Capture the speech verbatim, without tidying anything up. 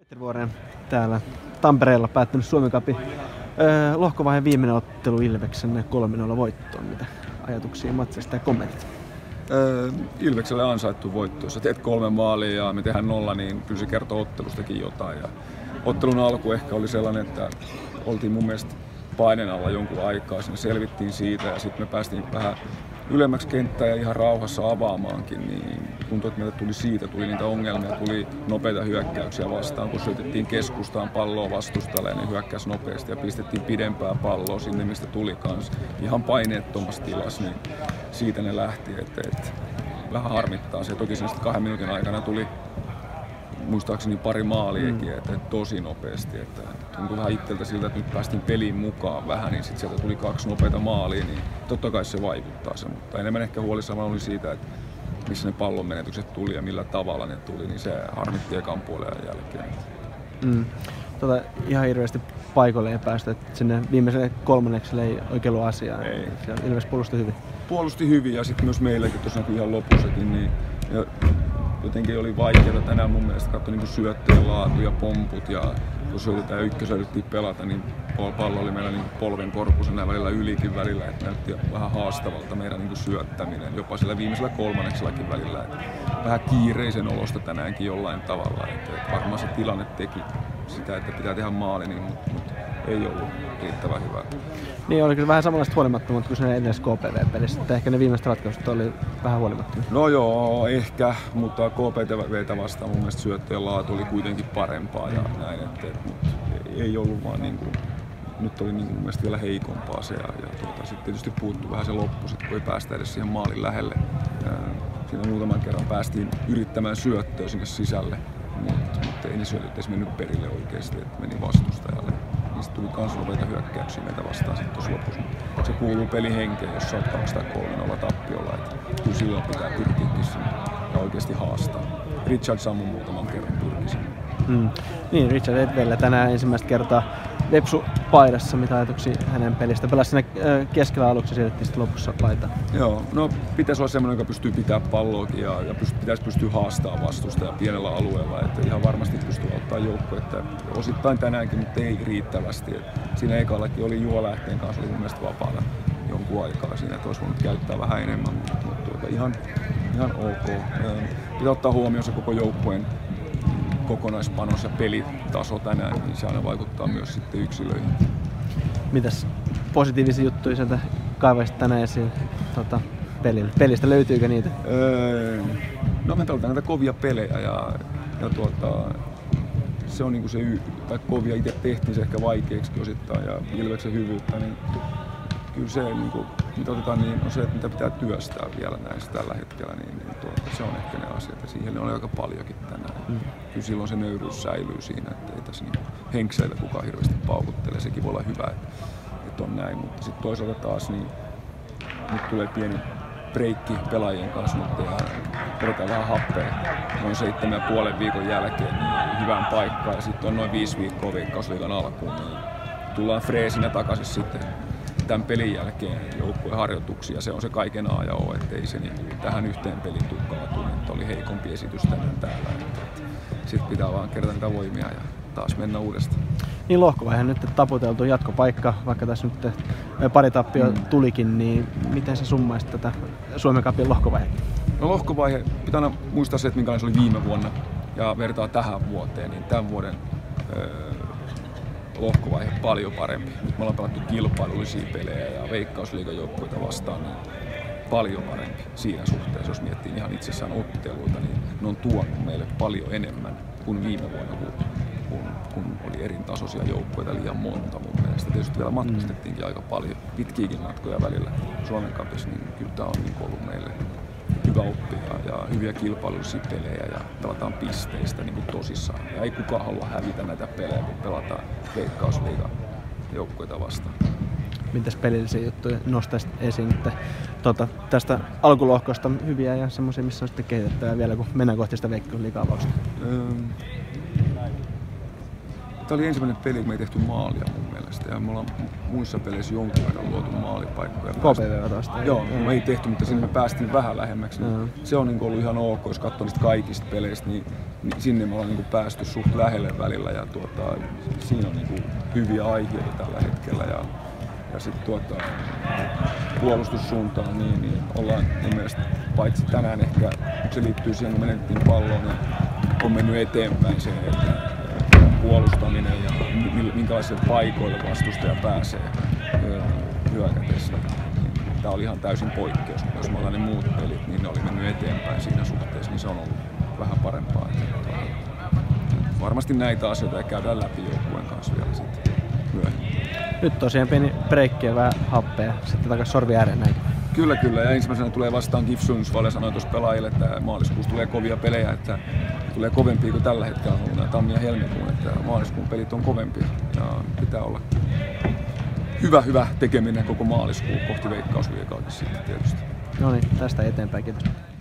Vuoren täällä Tampereella päättänyt Suomen Cupin öö, lohkovaiheen viimeinen ottelu Ilveksen kolme nolla voittoon. Mitä ajatuksia matsista ja kommentit? Öö, Ilvekselle ansaittu voitto. Jos sä teet kolme maalia ja me tehdään nolla, niin kyllä se kertoo ottelustakin jotain. Ja ottelun alku ehkä oli sellainen, että oltiin mun mielestä paineen alla jonkun aikaa. Siinä selvittiin siitä ja sitten me päästiin vähän ylemmäksi kenttää ja ihan rauhassa avaamaankin, niin tuntui, että meille tuli siitä, tuli niitä ongelmia, tuli nopeita hyökkäyksiä vastaan, kun syötettiin keskustaan palloa vastustalle, niin hyökkäsi nopeasti ja pistettiin pidempää palloa sinne, mistä tuli kans ihan paineettomassa tilassa, niin siitä ne lähti, että, että vähän harmittaa se. Toki sen kahden minuutin aikana tuli muistaakseni pari maaliakin, mm. että, että tosi nopeasti, että tuntui vähän itseltä siltä, että nyt päästiin peliin mukaan vähän, niin sitten sieltä tuli kaksi nopeita maalia, niin totta kai se vaikuttaa se, mutta enemmän ehkä huolissaan oli siitä, että missä ne pallon menetykset tuli ja millä tavalla ne tuli, niin se harmitti ekan puolen jälkeen. Mm. Tota, ihan hirveästi paikoille ei päästä, että sinne viimeiselle kolmannekselle ei oikein ollut asiaa. Ei. Ilves puolusti hyvin. Puolusti hyvin ja sitten myös meilläkin tuossa ihan lopussakin, niin ja jotenkin oli vaikeaa tänään mun mielestä katsoa niin syöttöjen laatu ja pomput ja kun syötetään ja ykkösöitettiin pelata, niin pallo oli meillä niin polven korkusena välillä ylikin välillä, että näytti vähän haastavalta meidän niin syöttäminen, jopa sillä viimeisellä kolmanneksellakin välillä. Että vähän kiireisen olosta tänäänkin jollain tavalla, että, että varmaan se tilanne teki sitä, että pitää tehdä maali, niin, mutta, mutta ei ollut riittävän hyvä. Niin, oli kyllä vähän samanlaista huolimattomuutta kuin siinä edellisessä K P V-pelissä, että ehkä ne viimeiset ratkaisut oli vähän huolimattomia. No joo, ehkä, mutta K P V:tä vastaan mun mielestä syöttöjen laatu oli kuitenkin parempaa ja näin, että, että mutta ei ollut vaan niin kuin, nyt oli niin kuin mun mielestä vielä heikompaa se ja, ja tuota, sitten tietysti puuttui vähän se loppu, sit, kun ei päästä edes siihen maalin lähelle. Siinä muutaman kerran päästiin yrittämään syöttöä sinne sisälle, mutta, mutta ei ne syötöt edes mennyt perille oikeasti, että meni vastustajalle. Niistä tuli kans nopeita hyökkäyksiä meitä vastaan sitten tuossa lopussa. Se kuuluu pelihenkeen, jos sä oot kaksi tai kolme nolla tappiolla, että kyllä silloin pitää pyrkiäkin sinne ja oikeasti haastaa. Richard Sammu muutaman kerran pyrki sinne. Mm. Niin, Richard Edvellä tänään ensimmäistä kertaa Vepsu paidassa, mitä ajatuksia hänen pelistä. Pelasi siinä keskellä aluksi ja siirrettiin sitten lopussa paita. Joo, no pitäisi olla semmoinen, joka pystyy pitämään palloakin ja, ja pyst, pitäisi pystyä haastamaan vastusta pienellä alueella. Että ihan varmasti pystyy ottaa joukkoa, että osittain tänäänkin, mutta ei riittävästi. Et siinä ekallakin oli Juha Lähteen kanssa, oli mun mielestä vapaana jonkun aikaa siinä, että olisi voinut käyttää vähän enemmän, mutta, mutta tuota, ihan, ihan ok. Pitää ottaa huomioon se koko joukkueen kokonaispanos ja pelitaso tänään, niin se aina vaikuttaa myös sitten yksilöihin. Mitäs positiivisia juttuja sieltä kaivaisit tänään esiin tota, pelille? Pelistä löytyykö niitä? Öö, no me pelataan näitä kovia pelejä ja, ja tuota, se on niinku se, tai kovia itse tehtiin se ehkä vaikeaksi osittain ja Ilveksen hyvyyttä, niin kyllä se, niinku, mitä otetaan, niin on se, että mitä pitää työstää vielä näissä tällä hetkellä, niin, niin tuota, se on ehkä ne asiat ja siihen on aika paljonkin tänään. Mm. Kyllä silloin se nöyryys säilyy siinä, että ei tässä niinku henkseillä kukaan hirveästi paukuttele, sekin voi olla hyvä, että, että on näin, mutta sitten toisaalta taas niin nyt tulee pieni breikki pelaajien kanssa nyt ja odotetaan vähän happea noin seitsemän ja puolen viikon jälkeen niin hyvään paikkaan ja sitten on noin viisi viikkoa Veikkausliigan alkuun, niin tullaan freesinä takaisin sitten tämän pelin jälkeen joukkueen harjoituksia. Se on se kaiken A ja O, ettei se niin tähän yhteen pelin tukkaatuun, että oli heikompi esitys tänään täällä. Sitten pitää vaan kerätä niitä voimia ja taas mennä uudestaan. Niin lohkovaihe nyt taputeltu jatkopaikka, vaikka tässä nyt pari tappio mm. tulikin, niin miten sä summaisit tätä Suomen Cupin lohkovaihetta? No lohkovaihe, pitää aina muistaa se, että minkälainen se oli viime vuonna ja vertaa tähän vuoteen, niin tämän vuoden öö, lohkovaihe paljon parempi. Nyt me ollaan pelattu kilpailullisia pelejä ja Veikkausliigan joukkueita vastaan, niin paljon parempi siinä suhteessa. Jos miettii ihan itsessään otteluita, niin ne on tuonut meille paljon enemmän kuin viime vuonna, kun, kun, kun oli eri tasoisia joukkueita liian monta mun mielestä. Tietysti vielä matkustettiinkin aika paljon, pitkiäkin matkoja välillä Suomen Cupissa, niin kyllä tämä on niin ollut meille hyvä oppia ja hyviä kilpailullisia pelejä ja pelataan pisteistä niin kuin tosissaan. Ja ei kukaan halua hävitä näitä pelejä, kun pelataan Veikkausliigan joukkueita vastaan. Mitäs pelillisiä juttuja nostaisit esiin että, tuota, tästä alkulohkosta hyviä ja semmoisia, missä on sitten kehitettävää vielä, kun mennään kohti sitä Veikkausliigan avausta? Öö, Tämä oli ensimmäinen peli, kun me ei tehty maalia mun mielestä. Ja me ollaan muissa peleissä jonkun verran luotu maalipaikkoja. K P V vasta. Joo, me ei tehty, mutta sinne me päästiin vähän lähemmäksi. Mm. Se on niin ollut ihan ok, jos katsoo niistä kaikista peleistä, niin, niin sinne me ollaan niin päästy suht lähelle välillä. Ja tuota, siinä on niin hyviä aiheita tällä hetkellä. Ja, ja sitten tuota, puolustussuuntaan niin, niin ollaan mun mielestä paitsi tänään ehkä, se liittyy siihen, kun menettiin palloon, niin on mennyt eteenpäin se, että puolustaminen ja minkälaisille paikoille vastustaja pääsee hyökätessä. Tämä oli ihan täysin poikkeus, mutta jos me ollaan ne muut pelit, niin ne oli mennyt eteenpäin siinä suhteessa, niin se on ollut vähän parempaa. Varmasti näitä asioita käydään läpi joukkueen kanssa vielä sitten myöhemmin. Nyt tosiaan pieni breikki ja vähän happea, sitten takaisin sorvi ääreen näin. Kyllä, kyllä. Ja ensimmäisenä tulee vastaan GIF Sundsvall ja sanoin tuossa pelaajille, että maaliskuussa tulee kovia pelejä, että tulee kovempia kuin tällä hetkellä on ollut nämä tammi- ja helmikuun, että maaliskuun pelit on kovempia ja pitää olla hyvä, hyvä tekeminen koko maaliskuun kohti veikkausliigaakin sitten tietysti. No niin, tästä eteenpäin, kiitos.